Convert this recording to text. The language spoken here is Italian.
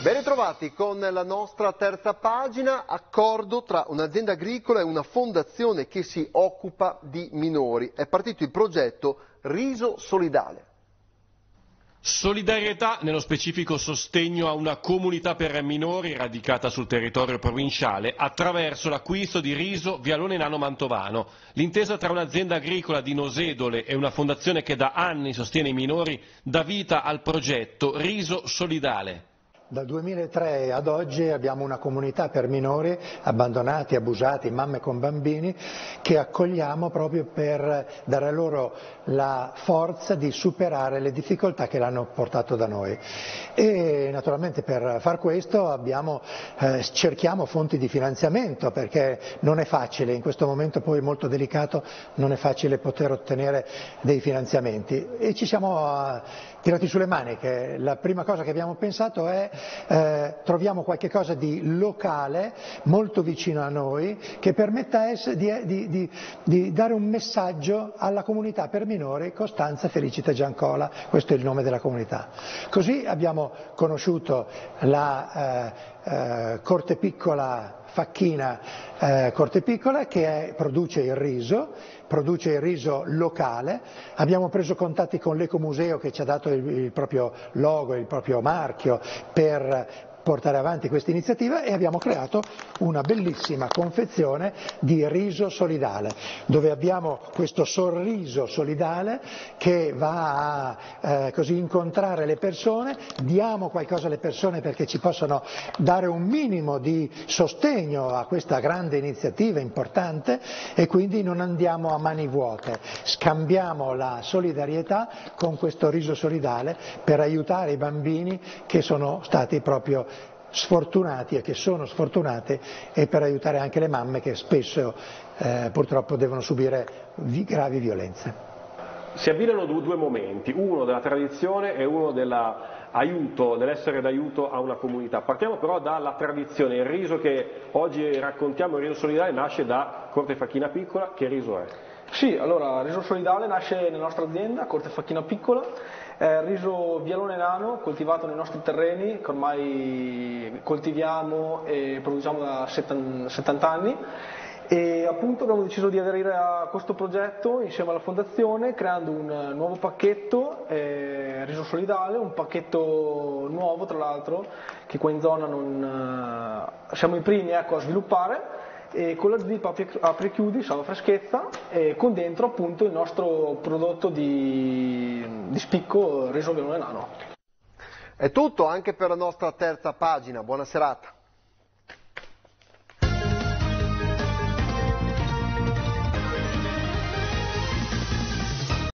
Ben ritrovati con la nostra terza pagina, accordo tra un'azienda agricola e una fondazione che si occupa di minori. È partito il progetto Riso Solidale. Solidarietà, nello specifico sostegno a una comunità per minori radicata sul territorio provinciale attraverso l'acquisto di riso Vialone Nano Mantovano. L'intesa tra un'azienda agricola di Nosedole e una fondazione che da anni sostiene i minori dà vita al progetto Riso Solidale. Dal 2003 ad oggi abbiamo una comunità per minori abbandonati, abusati, mamme con bambini, che accogliamo proprio per dare loro la forza di superare le difficoltà che l'hanno portato da noi. E naturalmente per far questo cerchiamo fonti di finanziamento, perché non è facile, in questo momento poi molto delicato, non è facile poter ottenere dei finanziamenti. E ci siamo tirati sulle maniche. La prima cosa che abbiamo pensato è troviamo qualche cosa di locale, molto vicino a noi, che permetta di dare un messaggio alla comunità per minori Costanza Felicita Giancola, questo è il nome della comunità. Così abbiamo conosciuto la Corte Piccola Facchina Corte Piccola che produce il riso locale. Abbiamo preso contatti con l'Ecomuseo che ci ha dato il proprio logo, il proprio marchio per portare avanti questa iniziativa, e abbiamo creato una bellissima confezione di riso solidale, dove abbiamo questo sorriso solidale che va a così incontrare le persone, diamo qualcosa alle persone perché ci possano dare un minimo di sostegno a questa grande iniziativa importante, e quindi non andiamo a mani vuote, scambiamo la solidarietà con questo riso solidale per aiutare i bambini che sono stati proprio sfortunati e che sono sfortunate, e per aiutare anche le mamme che spesso purtroppo devono subire gravi violenze. Si abbinano due momenti, uno della tradizione e uno dell'essere d'aiuto a una comunità. Partiamo però dalla tradizione. Il riso che oggi raccontiamo, il riso solidale, nasce da Corte Facchina Piccola. Che riso è? Sì, allora, il riso solidale nasce nella nostra azienda, Corte Facchina Piccola. Riso Vialone Nano, coltivato nei nostri terreni, che ormai coltiviamo e produciamo da 70 anni, e appunto abbiamo deciso di aderire a questo progetto insieme alla fondazione, creando un nuovo pacchetto, riso solidale, un pacchetto nuovo tra l'altro, che qua in zona siamo i primi a sviluppare, e con la zip apri e chiudi, salva freschezza, e con dentro appunto il nostro prodotto di spicco, riso Vialone Nano. È tutto anche per la nostra terza pagina, buona serata.